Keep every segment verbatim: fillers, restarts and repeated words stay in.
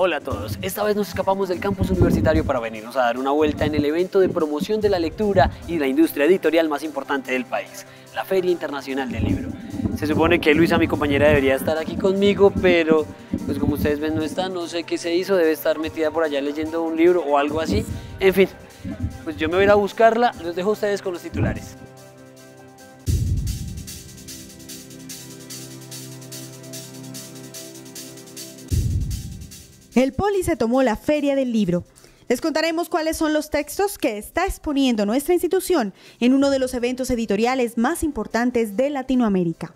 Hola a todos, esta vez nos escapamos del campus universitario para venirnos a dar una vuelta en el evento de promoción de la lectura y la industria editorial más importante del país, la Feria Internacional del Libro. Se supone que Luisa, mi compañera, debería estar aquí conmigo, pero pues como ustedes ven no está, no sé qué se hizo, debe estar metida por allá leyendo un libro o algo así. En fin, pues yo me voy a ir a buscarla, los dejo a ustedes con los titulares. El Poli se tomó la Feria del Libro. Les contaremos cuáles son los textos que está exponiendo nuestra institución en uno de los eventos editoriales más importantes de Latinoamérica.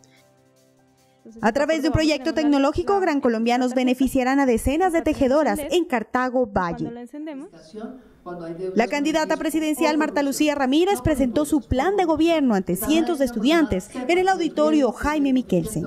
A través de un proyecto tecnológico, Gran Colombianos beneficiarán a decenas de tejedoras en Cartago Valle. La candidata presidencial Marta Lucía Ramírez presentó su plan de gobierno ante cientos de estudiantes en el auditorio Jaime Miquelsen.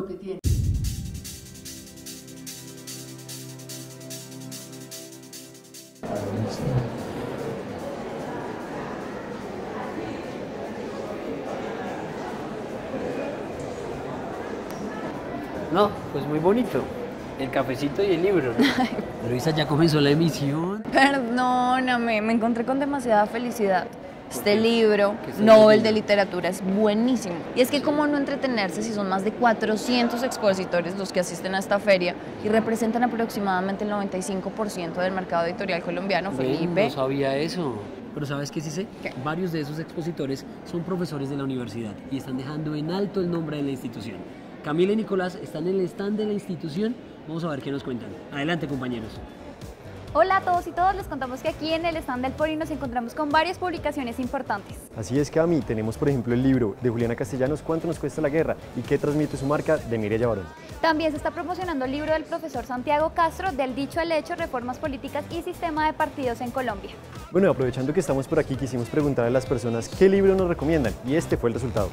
No, pues muy bonito. El cafecito y el libro, ¿no? Luisa, ya comenzó la emisión. Perdóname, me encontré con demasiada felicidad. Este libro, Nobel de Literatura, es buenísimo. Y es que cómo no entretenerse si son más de cuatrocientos expositores los que asisten a esta feria y representan aproximadamente el noventa y cinco por ciento del mercado editorial colombiano, Felipe. No sabía eso. Pero ¿sabes qué sí sé? ¿Qué? Varios de esos expositores son profesores de la universidad y están dejando en alto el nombre de la institución. Camila y Nicolás están en el stand de la institución. Vamos a ver qué nos cuentan. Adelante, compañeros. Hola a todos y todas, les contamos que aquí en el stand del Poli nos encontramos con varias publicaciones importantes. Así es, Cami, tenemos por ejemplo el libro de Juliana Castellanos, ¿Cuánto nos cuesta la guerra? ¿Y qué transmite su marca? De Mireya Barón. También se está promocionando el libro del profesor Santiago Castro, Del dicho al hecho, reformas políticas y sistema de partidos en Colombia. Bueno, aprovechando que estamos por aquí, quisimos preguntar a las personas qué libro nos recomiendan y este fue el resultado.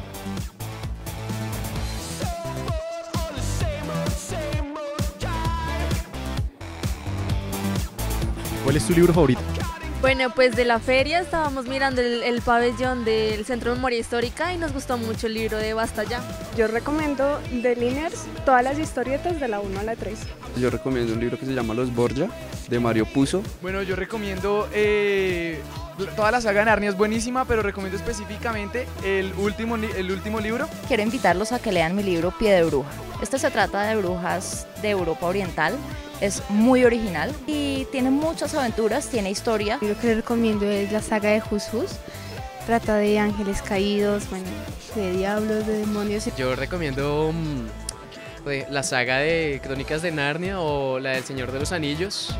¿Cuál es tu libro favorito? Bueno, pues de la feria estábamos mirando el, el pabellón del Centro de Memoria Histórica y nos gustó mucho el libro de Basta Ya. Yo recomiendo de Liniers todas las historietas de la uno a la tres. Yo recomiendo un libro que se llama Los Borgia, de Mario Puzo. Bueno, yo recomiendo, eh, toda la saga de Narnia es buenísima, pero recomiendo específicamente el último, el último libro. Quiero invitarlos a que lean mi libro Pie de Bruja. Este se trata de brujas de Europa Oriental. Es muy original y tiene muchas aventuras, tiene historia. El libro que les recomiendo es la saga de Hus Hus. Trata de ángeles caídos, bueno, de diablos, de demonios. Yo recomiendo um, la saga de Crónicas de Narnia o la del Señor de los Anillos.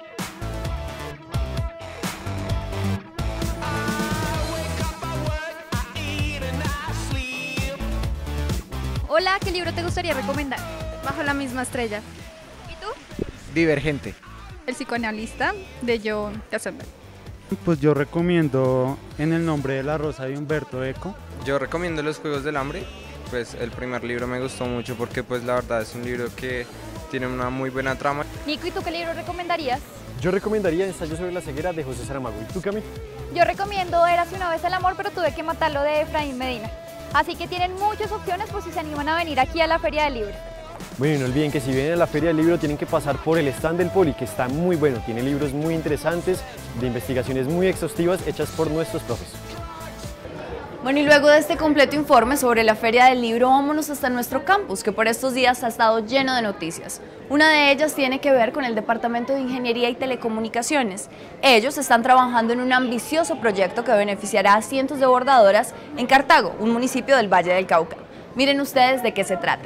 Hola, ¿qué libro te gustaría recomendar? Bajo la misma estrella. ¿Y tú? Divergente. El psicoanalista de John Cassavetes. Pues yo recomiendo En el nombre de la rosa de Humberto Eco. Yo recomiendo Los Juegos del Hambre. Pues el primer libro me gustó mucho porque pues la verdad es un libro que tiene una muy buena trama. Nico, ¿y tú qué libro recomendarías? Yo recomendaría Ensayo sobre la ceguera de José Saramago. ¿Y tú, Cami? Yo recomiendo Érase una vez el amor, pero tuve que matarlo, de Efraín Medina. Así que tienen muchas opciones por si se animan a venir aquí a la Feria del Libro. Bueno, y no olviden que si vienen a la Feria del Libro tienen que pasar por el stand del Poli, que está muy bueno. Tiene libros muy interesantes, de investigaciones muy exhaustivas, hechas por nuestros profes. Bueno, y luego de este completo informe sobre la Feria del Libro, vámonos hasta nuestro campus, que por estos días ha estado lleno de noticias. Una de ellas tiene que ver con el Departamento de Ingeniería y Telecomunicaciones. Ellos están trabajando en un ambicioso proyecto que beneficiará a cientos de bordadoras en Cartago, un municipio del Valle del Cauca. Miren ustedes de qué se trata.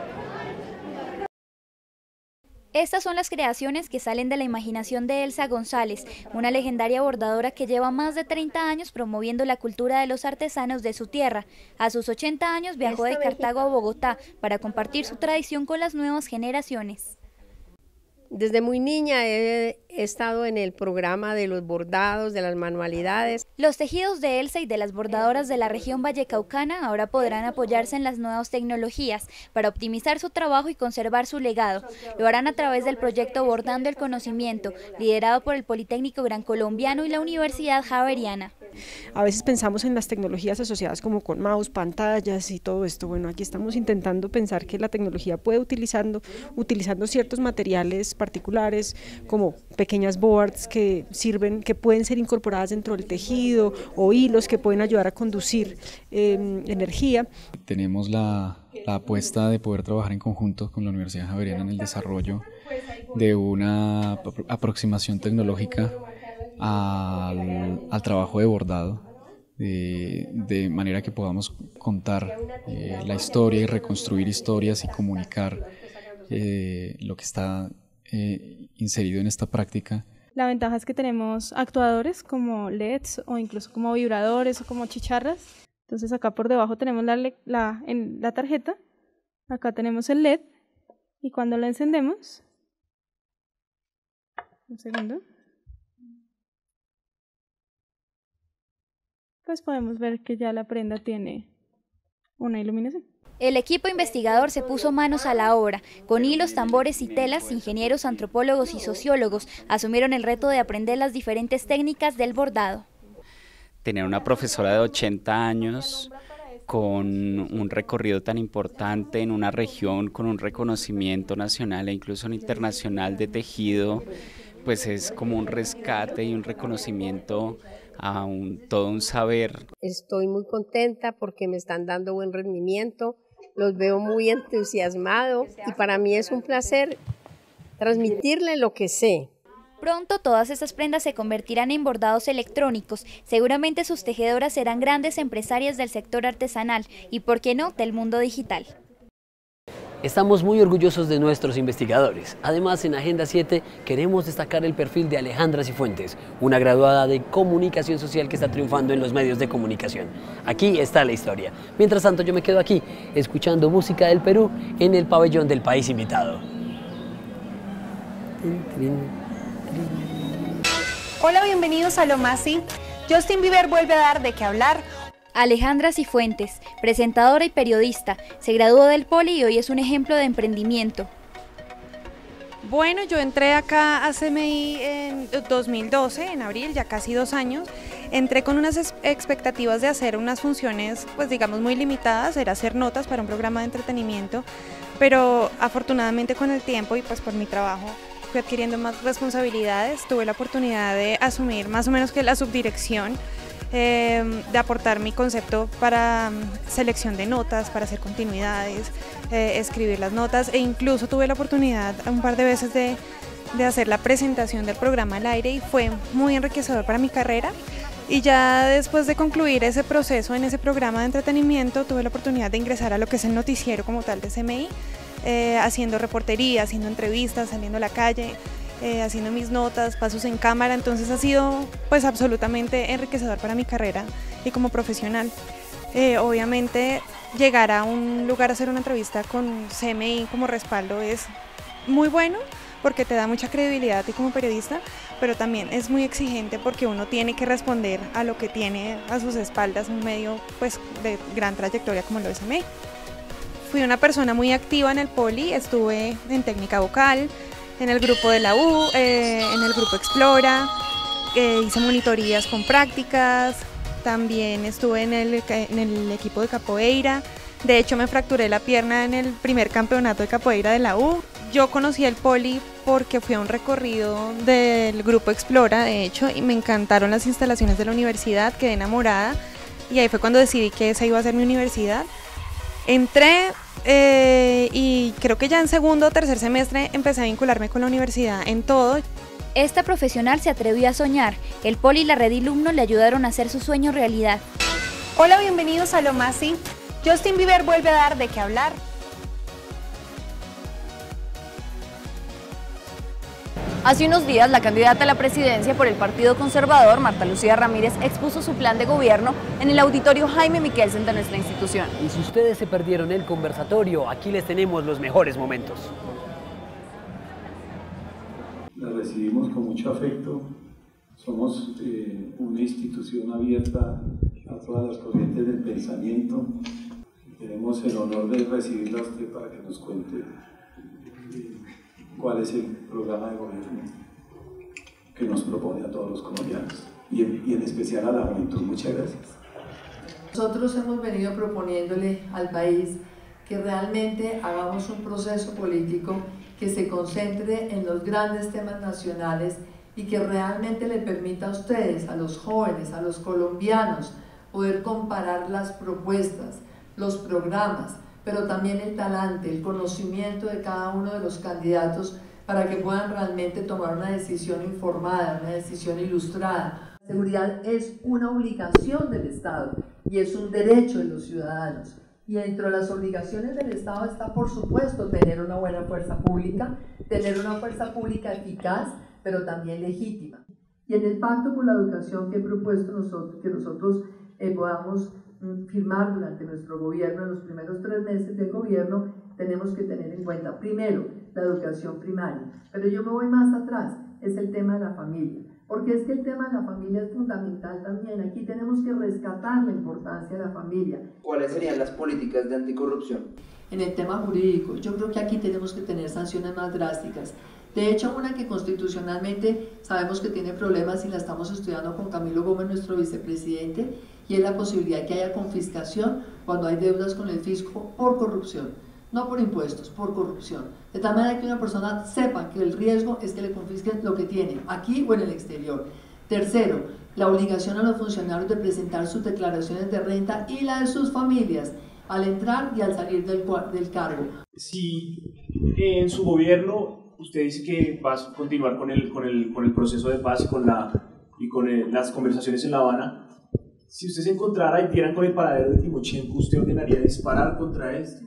Estas son las creaciones que salen de la imaginación de Elsa González, una legendaria bordadora que lleva más de treinta años promoviendo la cultura de los artesanos de su tierra. A sus ochenta años viajó de Cartago a Bogotá para compartir su tradición con las nuevas generaciones. Desde muy niña he, he estado en el programa de los bordados, de las manualidades. Los tejidos de Elsa y de las bordadoras de la región vallecaucana ahora podrán apoyarse en las nuevas tecnologías para optimizar su trabajo y conservar su legado. Lo harán a través del proyecto Bordando el Conocimiento, liderado por el Politécnico Gran Colombiano y la Universidad Javeriana. A veces pensamos en las tecnologías asociadas como con mouse, pantallas y todo esto. Bueno, aquí estamos intentando pensar que la tecnología puede utilizando, utilizando ciertos materiales particulares como pequeñas boards que sirven, que pueden ser incorporadas dentro del tejido o hilos que pueden ayudar a conducir eh, energía. Tenemos la, la apuesta de poder trabajar en conjunto con la Universidad Javeriana en el desarrollo de una aproximación tecnológica al, al trabajo de bordado, de, de manera que podamos contar eh, la historia y reconstruir historias y comunicar eh, lo que está eh, inserido en esta práctica. La ventaja es que tenemos actuadores como L E Ds o incluso como vibradores o como chicharras. Entonces acá por debajo tenemos la, la, en la tarjeta, acá tenemos el L E D y cuando lo encendemos, un segundo, pues podemos ver que ya la prenda tiene una iluminación. El equipo investigador se puso manos a la obra. Con hilos, tambores y telas, ingenieros, antropólogos y sociólogos asumieron el reto de aprender las diferentes técnicas del bordado. Tener una profesora de ochenta años con un recorrido tan importante en una región con un reconocimiento nacional e incluso internacional de tejido, pues es como un rescate y un reconocimiento a un, todo un saber. Estoy muy contenta porque me están dando buen rendimiento, los veo muy entusiasmados y para mí es un placer transmitirle lo que sé. Pronto todas estas prendas se convertirán en bordados electrónicos. Seguramente sus tejedoras serán grandes empresarias del sector artesanal y, por qué no, del mundo digital. Estamos muy orgullosos de nuestros investigadores. Además, en Agenda siete queremos destacar el perfil de Alejandra Cifuentes, una graduada de comunicación social que está triunfando en los medios de comunicación. Aquí está la historia. Mientras tanto, yo me quedo aquí, escuchando música del Perú en el pabellón del país invitado. Hola, bienvenidos a Lo Más Sí. Justin Bieber vuelve a dar de qué hablar. Alejandra Cifuentes, presentadora y periodista, se graduó del Poli y hoy es un ejemplo de emprendimiento. Bueno, yo entré acá a C M I en dos mil doce, en abril, ya casi dos años. Entré con unas expectativas de hacer unas funciones, pues digamos, muy limitadas, era hacer notas para un programa de entretenimiento, pero afortunadamente con el tiempo y pues por mi trabajo fui adquiriendo más responsabilidades, tuve la oportunidad de asumir más o menos que la subdirección, eh, de aportar mi concepto para um, selección de notas, para hacer continuidades, eh, escribir las notas e incluso tuve la oportunidad un par de veces de, de hacer la presentación del programa al aire y fue muy enriquecedor para mi carrera. Y ya después de concluir ese proceso en ese programa de entretenimiento tuve la oportunidad de ingresar a lo que es el noticiero como tal de C M I, Eh, haciendo reportería, haciendo entrevistas, saliendo a la calle, eh, haciendo mis notas, pasos en cámara, entonces ha sido pues absolutamente enriquecedor para mi carrera y como profesional. Eh, obviamente llegar a un lugar a hacer una entrevista con C M I como respaldo es muy bueno porque te da mucha credibilidad a ti como periodista, pero también es muy exigente porque uno tiene que responder a lo que tiene a sus espaldas un medio pues de gran trayectoria como lo es C M I. Fui una persona muy activa en el Poli, estuve en técnica vocal, en el grupo de la U, eh, en el grupo Explora, eh, hice monitorías con prácticas, también estuve en el, en el equipo de capoeira, de hecho me fracturé la pierna en el primer campeonato de capoeira de la U. Yo conocí el Poli porque fui a un recorrido del grupo Explora, de hecho, y me encantaron las instalaciones de la universidad, quedé enamorada y ahí fue cuando decidí que esa iba a ser mi universidad. Entré eh, y creo que ya en segundo o tercer semestre empecé a vincularme con la universidad en todo. Esta profesional se atrevió a soñar. El Poli y la Red Ilumno le ayudaron a hacer su sueño realidad. Hola, bienvenidos a Lo Más Sí. Justin Bieber vuelve a dar de qué hablar. Hace unos días, la candidata a la presidencia por el Partido Conservador, Marta Lucía Ramírez, expuso su plan de gobierno en el auditorio Jaime Miquelsen de nuestra institución. Y si ustedes se perdieron el conversatorio, aquí les tenemos los mejores momentos. La recibimos con mucho afecto. Somos eh, una institución abierta a todas las corrientes del pensamiento. Tenemos el honor de recibirla a usted para que nos cuente eh, cuál es el programa de gobierno que nos propone a todos los colombianos y en, y en especial a la juventud. Muchas gracias. Nosotros hemos venido proponiéndole al país que realmente hagamos un proceso político que se concentre en los grandes temas nacionales y que realmente le permita a ustedes, a los jóvenes, a los colombianos, poder comparar las propuestas, los programas, pero también el talante, el conocimiento de cada uno de los candidatos para que puedan realmente tomar una decisión informada, una decisión ilustrada. La seguridad es una obligación del Estado y es un derecho de los ciudadanos. Y dentro de las obligaciones del Estado está, por supuesto, tener una buena fuerza pública, tener una fuerza pública eficaz, pero también legítima. Y en el Pacto por la Educación que he propuesto nosotros, que nosotros eh, podamos mm, firmar durante nuestro gobierno, en los primeros tres meses del gobierno, tenemos que tener en cuenta, primero, la educación primaria. Pero yo me voy más atrás, es el tema de la familia. Porque es que el tema de la familia es fundamental también. Aquí tenemos que rescatar la importancia de la familia. ¿Cuáles serían las políticas de anticorrupción? En el tema jurídico, yo creo que aquí tenemos que tener sanciones más drásticas. De hecho, una que constitucionalmente sabemos que tiene problemas y la estamos estudiando con Camilo Gómez, nuestro vicepresidente, y es la posibilidad de que haya confiscación cuando hay deudas con el fisco por corrupción. No por impuestos, por corrupción. De tal manera que una persona sepa que el riesgo es que le confisquen lo que tiene, aquí o en el exterior. Tercero, la obligación a los funcionarios de presentar sus declaraciones de renta y la de sus familias al entrar y al salir del, del cargo. Si en su gobierno usted dice que va a continuar con el, con el, con el proceso de paz y con, la, y con el, las conversaciones en La Habana, si usted se encontrara y dieran con el paradero de Timochenko, ¿usted ordenaría disparar contra esto?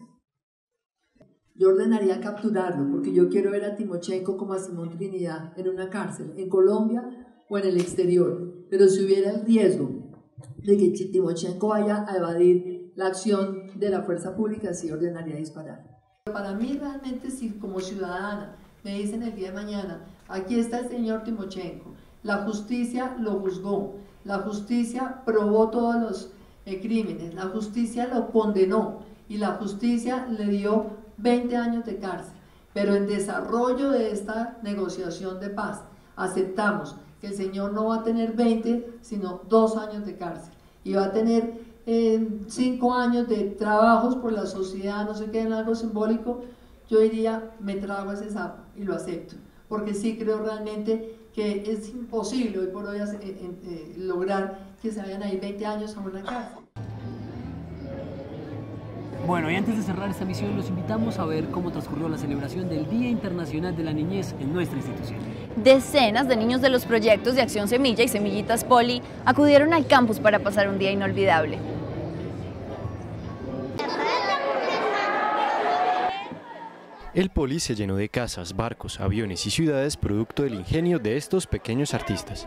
Yo ordenaría capturarlo, porque yo quiero ver a Timochenko como a Simón Trinidad en una cárcel, en Colombia o en el exterior. Pero si hubiera el riesgo de que Timochenko vaya a evadir la acción de la fuerza pública, sí ordenaría disparar. Para mí realmente, si como ciudadana me dicen el día de mañana, aquí está el señor Timochenko, la justicia lo juzgó, la justicia probó todos los eh, crímenes, la justicia lo condenó y la justicia le dio veinte años de cárcel, pero en desarrollo de esta negociación de paz aceptamos que el señor no va a tener veinte, sino dos años de cárcel y va a tener eh, cinco años de trabajos por la sociedad, no sé qué, en algo simbólico. Yo diría, me trago ese sapo y lo acepto, porque sí creo realmente que es imposible hoy por hoy eh, eh, lograr que se vayan a ir veinte años a una cárcel. Bueno, y antes de cerrar esta misión, los invitamos a ver cómo transcurrió la celebración del Día Internacional de la Niñez en nuestra institución. Decenas de niños de los proyectos de Acción Semilla y Semillitas Poli acudieron al campus para pasar un día inolvidable. El Poli se llenó de casas, barcos, aviones y ciudades producto del ingenio de estos pequeños artistas.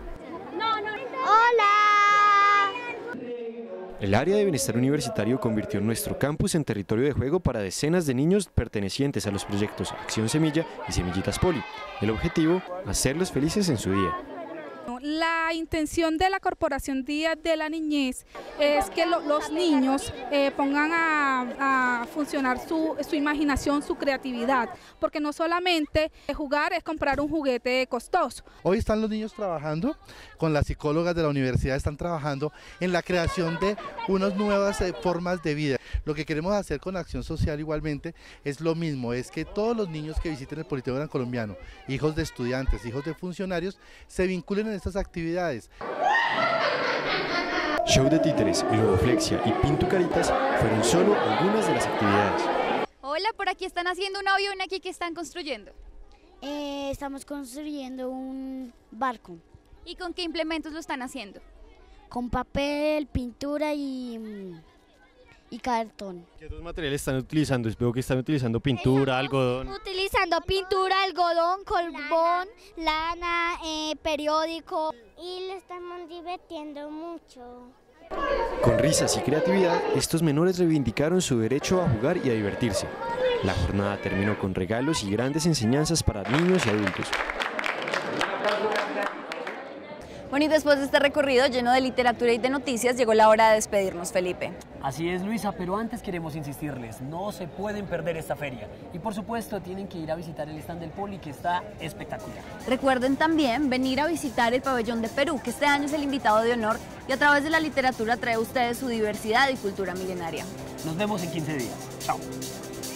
El área de bienestar universitario convirtió nuestro campus en territorio de juego para decenas de niños pertenecientes a los proyectos Acción Semilla y Semillitas Poli. El objetivo, hacerlos felices en su día. La intención de la Corporación Día de la Niñez es que lo, los niños eh, pongan a, a funcionar su, su imaginación, su creatividad, porque no solamente jugar es comprar un juguete costoso. Hoy están los niños trabajando, con las psicólogas de la universidad están trabajando en la creación de unas nuevas eh, formas de vida. Lo que queremos hacer con Acción Social igualmente es lo mismo, es que todos los niños que visiten el Politécnico Gran Colombiano, hijos de estudiantes, hijos de funcionarios, se vinculen en estas actividades. Show de títeres, globoflexia y pintucaritas fueron solo algunas de las actividades. Hola, por aquí están haciendo un avión, aquí que están construyendo. Eh, estamos construyendo un barco. ¿Y con qué implementos lo están haciendo? Con papel, pintura y, y cartón. ¿Qué otros materiales están utilizando? Veo que están utilizando pintura, algodón. Utilizando pintura, algodón, carbón, lana, eh, periódico. Y lo estamos divirtiendo mucho. Con risas y creatividad, estos menores reivindicaron su derecho a jugar y a divertirse. La jornada terminó con regalos y grandes enseñanzas para niños y adultos. Bueno, y después de este recorrido lleno de literatura y de noticias, llegó la hora de despedirnos, Felipe. Así es, Luisa, pero antes queremos insistirles, no se pueden perder esta feria. Y por supuesto, tienen que ir a visitar el stand del Poli, que está espectacular. Recuerden también venir a visitar el pabellón de Perú, que este año es el invitado de honor y a través de la literatura trae a ustedes su diversidad y cultura milenaria. Nos vemos en quince días. Chao.